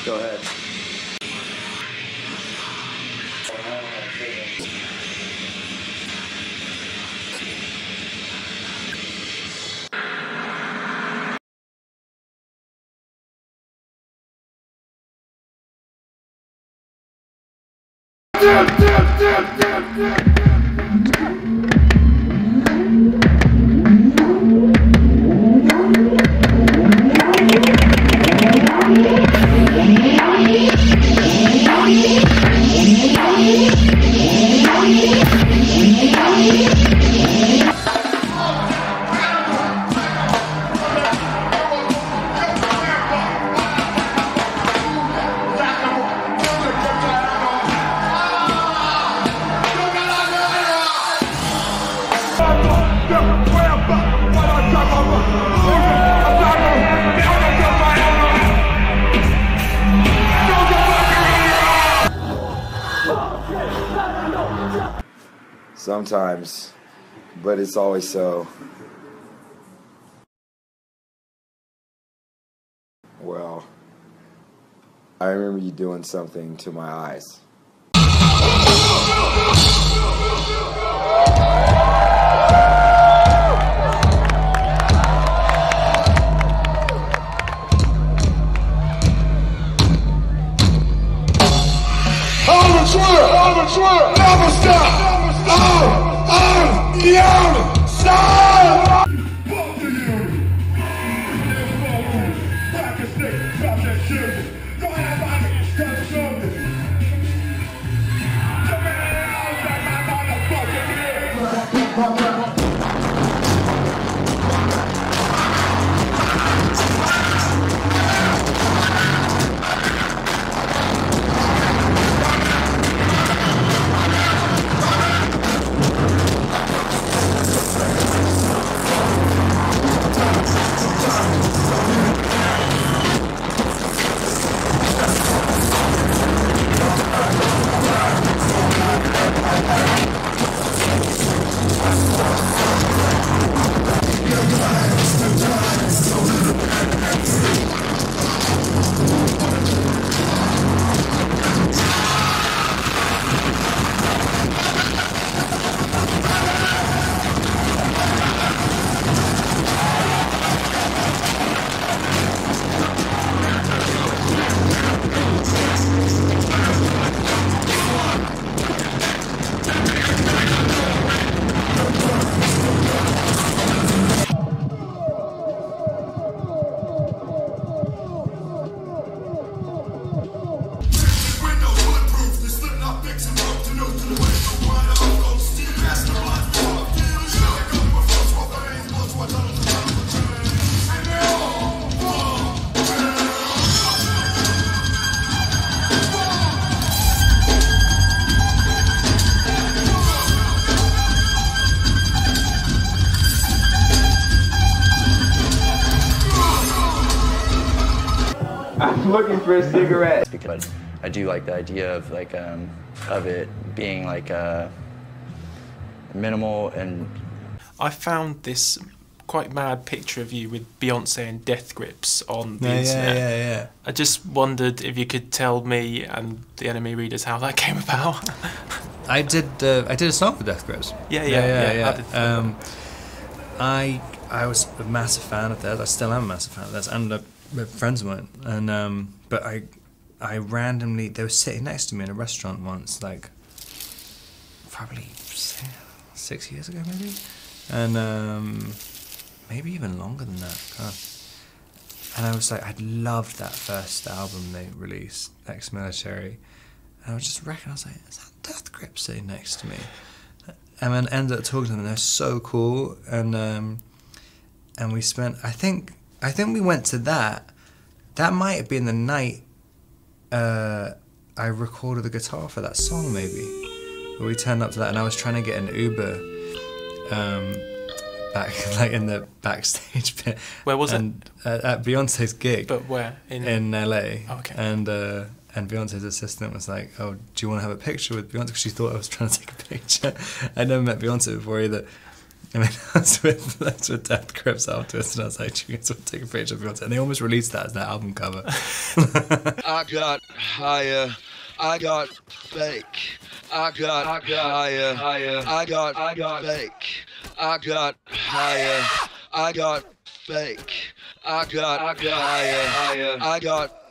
Go ahead. Sometimes, but it's always so. Well, I remember you doing something to my eyes. Never stop! I'm the only side! Fuck the union! Back and stick, drop that shit! Go ahead, Bobby, cut something! Come out, back my motherfucking head! I'm looking for a cigarette. But I do like the idea of of it being minimal. And I found this quite mad picture of you with Beyonce and Death Grips on the internet. Yeah. I just wondered if you could tell me and the Enemy readers how that came about. I did a song with Death Grips. Yeah. I was a massive fan of theirs. I still am a massive fan of theirs, and they're friends of mine. And but I randomly, they were sitting next to me in a restaurant once, like probably 6 years ago, maybe, and maybe even longer than that. God. And I was like, I'd loved that first album they released, Ex-Military, and I was just reckoning, I was like, is that Death Grip sitting next to me? And then ended up talking to them, and they're so cool, and we spent, I think we went to that. That might have been the night I recorded the guitar for that song, maybe. But we turned up to that, and I was trying to get an Uber back, like in the backstage bit. Where was it? At Beyonce's gig. But where? In LA. Oh, okay. And Beyonce's assistant was like, "Oh, do you want to have a picture with Beyonce?" Because she thought I was trying to take a picture. I'd never met Beyonce before either. I mean, that's with Death Grips afterwards, and I was like, "Do you guys want to take a picture of Beyonce?" And they almost released that as their album cover. I got higher, I got fake. I got higher, I got fake. I got higher, I got fake. I got higher, I got